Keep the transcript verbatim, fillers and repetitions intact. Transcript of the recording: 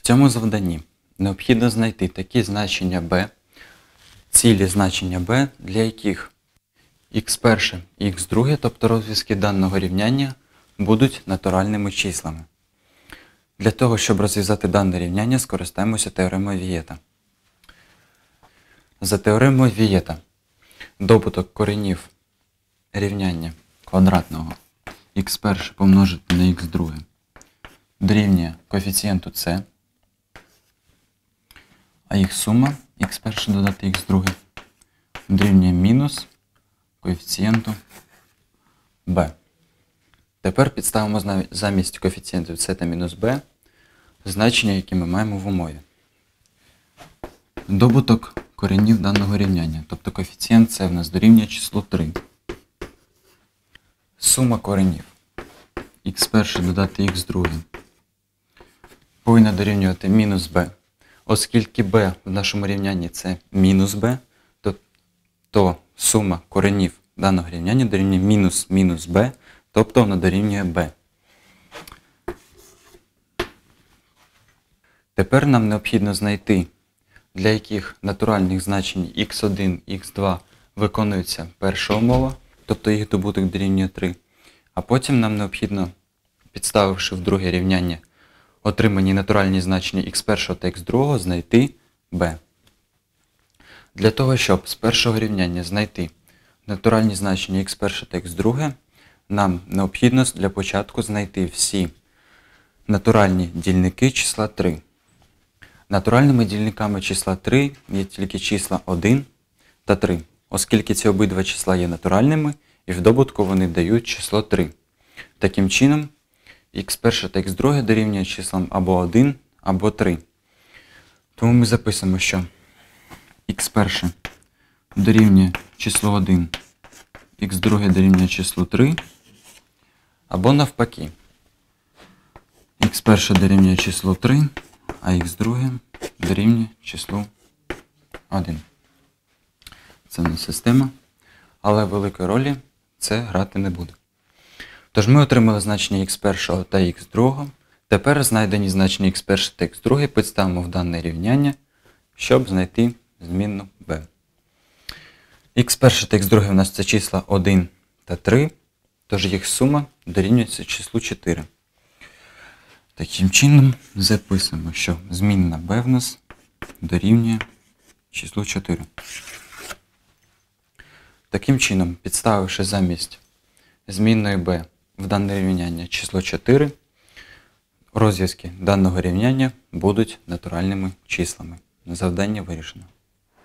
цьому завданні необхідно знайти такі значення b, цілі значення b, для яких х1 і х2, тобто розв'язки даного рівняння, будуть натуральними числами. Для того, щоб розв'язати дане рівняння, скористаємося теоремою Вієта. За теоремою Вієта добуток коренів рівняння квадратного х1 помножити на х2 дорівнює коефіцієнту c, а їх сума х1 додати х2 дорівнює мінус коефіцієнту b. Тепер підставимо замість коефіцієнтів c та мінус b значення, які ми маємо в умові. Добуток коренів даного рівняння, тобто коефіцієнт c в нас дорівнює числу три. Сума коренів х1 додати х2 повинна дорівнювати мінус b. Оскільки b в нашому рівнянні це мінус b, то, то сума коренів даного рівняння дорівнює мінус мінус b, тобто вона дорівнює b. Тепер нам необхідно знайти, для яких натуральних значень х1, х2 виконується перша умова, тобто їх добуток дорівнює три, а потім нам необхідно, підставивши в друге рівняння отримані натуральні значення х1 та х2, знайти b. Для того, щоб з першого рівняння знайти натуральні значення х1 та х2, нам необхідно для початку знайти всі натуральні дільники числа три. Натуральними дільниками числа три є тільки числа один та три, оскільки ці обидва числа є натуральними, і в добутку вони дають число три. Таким чином, х1 та х2 дорівнює числам або один, або три. Тому ми записуємо, що х1 дорівнює число один, х2 дорівнює числу три, або навпаки. х1 дорівнює числу три, а х2 дорівнює числу один. Це не система, але великої ролі це грати не буде. Тож ми отримали значення х1 та х2. Тепер знайдені значення х1 та х2 підставимо в дане рівняння, щоб знайти змінну b. х1 та х2 у нас це числа один та три, тож їх сума дорівнюється числу чотири. Таким чином записуємо, що змінна b в нас дорівнює числу чотири. Таким чином, підставивши замість змінної b в дане рівняння число чотири, розв'язки даного рівняння будуть натуральними числами. Завдання вирішено.